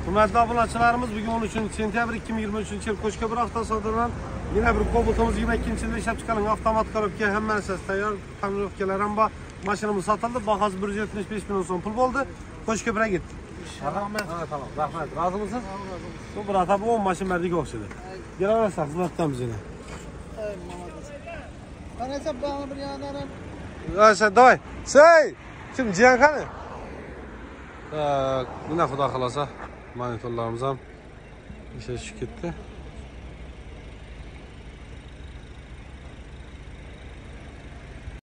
Hürmetli obunachilarimiz, bugün 13 sentyabr 2023 yıl Qo'shko'pir avtosalonidan yine bir Cobalt'ımız 22 yilda ishlab chiqarilgan avtomat korobka, hamma narsasi tayyor, tonirovkalar ham bor. Mashinamiz sotildi, bahasi 175 million so'm pul bo'ldi. Qo'shko'pirga ketdi. Rahmat. Ha, tamam. Rahmat. Rozimisiz? Bu birata bu 10 mashin berdiga o'xshadi. Kelaverasiz, xizmatdamiz yana. Qani esa bani bir yoqdan. Asa, davay. Say! Kim jiyan qani? Buna xudo xolosa monitorlarimiz ham ishga tushib ketdi.